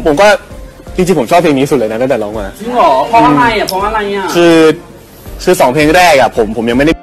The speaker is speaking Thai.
ผมก็จริงๆผมชอบเพลงนี้สุดเลยนะตั้งแต่ร้องมาจริงเหรอเพราะอะไรอ่ะคือ2 เพลงแรกอ่ะผมยังไม่ได้